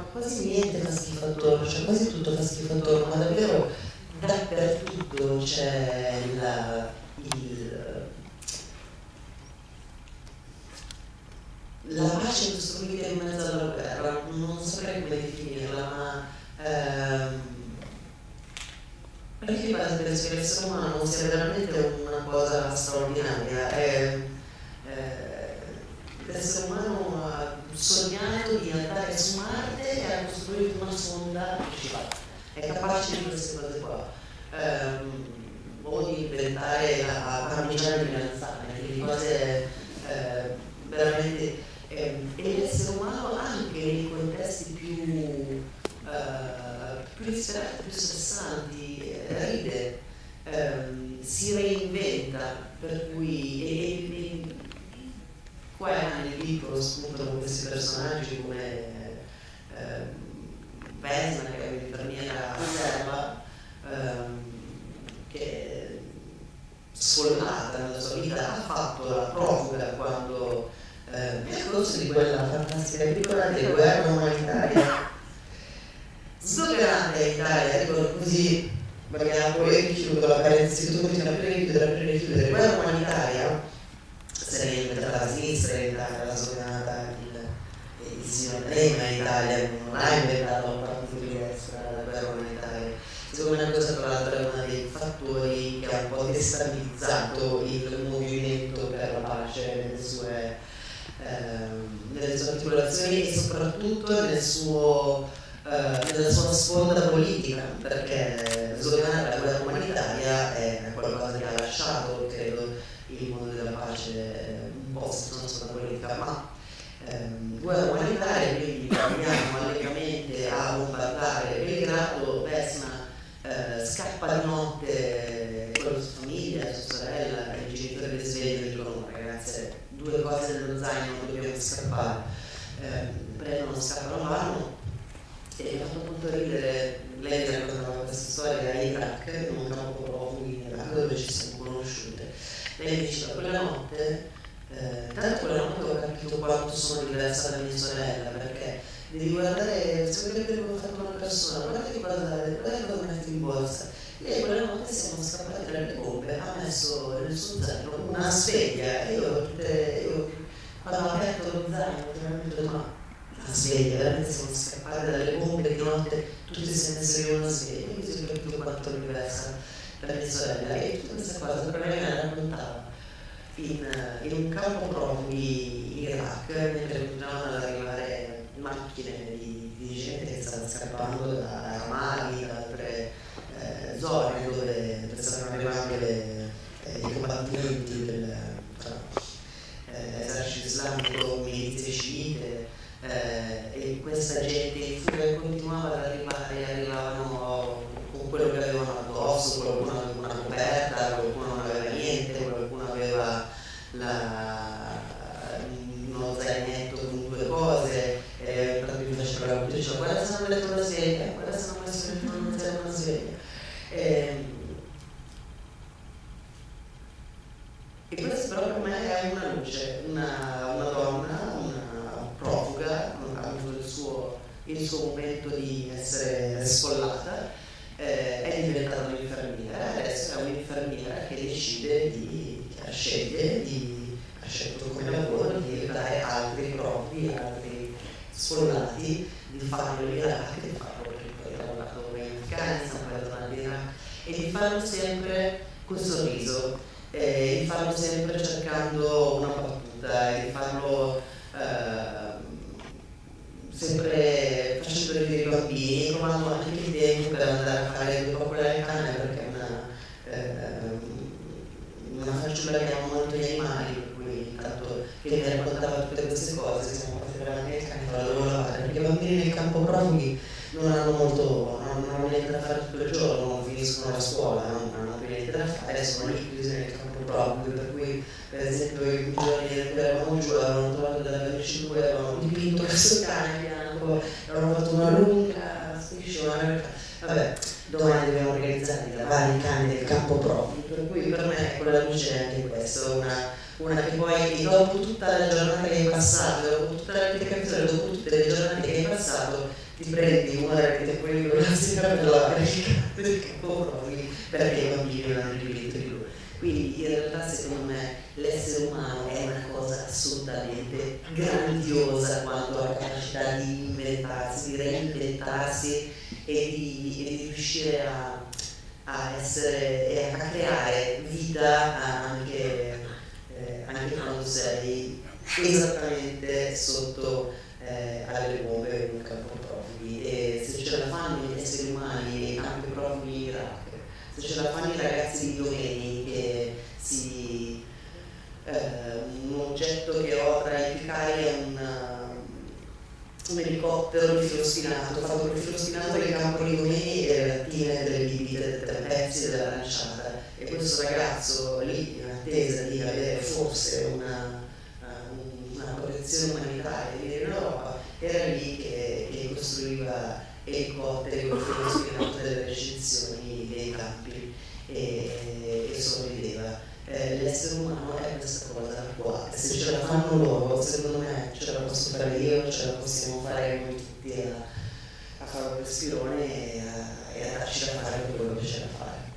quasi niente fa schifo attorno, cioè quasi tutto fa schifo attorno, ma davvero dappertutto c'è la pace costruita in mezzo alla guerra, non saprei come definirla, ma perché di base penso che l'essere umano sia veramente una cosa straordinaria. L'essere umano ha sognato di andare su Marte e ha costruito una sonda che ci va. È capace di queste cose qua. O di inventare la parmigiana di melanzane, di cose veramente. E l'essere umano anche nei contesti più disperati, più stressanti, ride, si reinventa, per cui qua nel libro spuntano questi personaggi come Vesna, che è un'infermiera serba, che sfollata nella sua vita ha fatto la profuga quando nel corso di quella fantastica piccola di guerra umanitaria sdoganata in Italia, dico così, perché poi richiudo la parentesi, tu continui a aprire e chiudere, guerra umanitaria, se ne è inventata la sinistra in Italia, la sdoganata il signor D'Alema in Italia, non ha inventato un partito di destra la guerra umanitaria. Secondo me questa tra l'altro è uno dei fattori che ha un po' destabilizzato il movimento per la pace nelle sue articolazioni e soprattutto nella sua sponda politica, perché sdoganare la guerra umanitaria è qualcosa che ha lasciato, credo, il mondo della pace un po' se non solo politica, ma guerra umanitaria, quindi andiamo allegramente a bombardare Belgrado, Vesna scappa di notte con la sua famiglia, la sua sorella, e i genitori le svegliano e dicono: ragazze, 2 cose nello zaino, dobbiamo scappare. Prendono, scappano, vanno, e mi ha fatto molto ridere. Lei mi raccontava questa storia a Iraq, in un campo profughi in Iraq dove ci siamo conosciute. Lei mi diceva: quella notte, tanto quella notte ho capito quanto sono diversa da mia sorella, perché devi guardare, se vuoi capire come ha fatto una persona, guarda che cosa metti in borsa. Lei quella notte siamo scappati dalle bombe, ha messo nel suo zaino una sveglia, e io quando ho aperto lo zaino ho detto: ma la sveglia, veramente siamo scappati dalle bombe di notte, tutti senza io una sveglia. Quindi ho capito quanto è diversa da mia sorella, e tutte queste cose per me la raccontava in un campo profughi in Iraq, mentre continuavano ad arrivare macchine di gente che stava scappando da Ramadi, da altre zone dove stavano arrivando i combattimenti dell'esercito islamico, milizie sciite, e questa gente in fuga continuava ad arrivare, arrivavano con quello che avevano addosso, qualcuno aveva una coperta, qualcuno non aveva niente, qualcuno aveva uno zainetto con 2 cose, tanto mi faceva la puntata, diceva: guarda se non letto una sveglia, guarda se non messo una sveglia. E questo però per me è una luce, una donna, una profuga, ha avuto il suo momento di essere sfollata, è diventata un'infermiera, adesso è un'infermiera che decide ha scelto come lavoro di aiutare altri profughi, altri sfollati, di farlo in Iraq, di farlo perché poi ha lavorato in Afghanistan, poi è tornato in Iraq, e di farlo sempre con sorriso, di farlo sempre cercando una battuta, e di farlo sempre facendo ridere i bambini, trovando anche il tempo per andare a fare 2 coccole alle canne, perché è una fanciulla che ama molto gli animali, per cui intanto che mi raccontava tutte queste cose siamo passati davanti ai cani per la loro lavare, perché i bambini nel campo profughi non hanno niente da fare tutto il giorno, non finiscono la scuola, non hanno più niente da fare, sono lì chiusi nel campo profughi, per cui per esempio i giorni in cui eravamo giù avevano trovato della 25, avevano dipinto questo cane piano Marocco, abbiamo fatto una lunga striscione, vabbè, domani dobbiamo organizzare i vari cani del campo profughi, per cui per me ecco, la luce è anche questo, una che poi dopo tutta la giornata che hai passato, dopo tutta la pianificazione, dopo tutte le giornate che hai passato, ti prendi una rete poi con la sera per lavare il campo del campo profughi perché i bambini non hanno riempito di lui. Quindi in realtà secondo me l'essere umano è una cosa assolutamente grandiosa quanto alla capacità di inventarsi, di reinventarsi e di riuscire a essere e a creare vita anche quando sei esattamente sotto alle bombe in un campo profughi. E se ce la fanno gli esseri umani nei campi profughi in Iraq, se ce la fanno i ragazzi di domeni che un oggetto che ho tra i più cari è un elicottero di filostinato, fatto con il filostinato del campo di domeni e delle lattine, delle bibite, dei tre pezzi della lanciata, e questo ragazzo lì in attesa di avere forse una protezione umanitaria lì in Europa era lì che costruiva elicotteri con il filostinato delle recinzioni dei campi e sorrideva. L'essere umano è questa cosa qua, se ce la fanno loro, secondo me ce la posso fare io, ce la possiamo fare noi tutti a fare un respirone e a darci da fare quello che c'è da fare.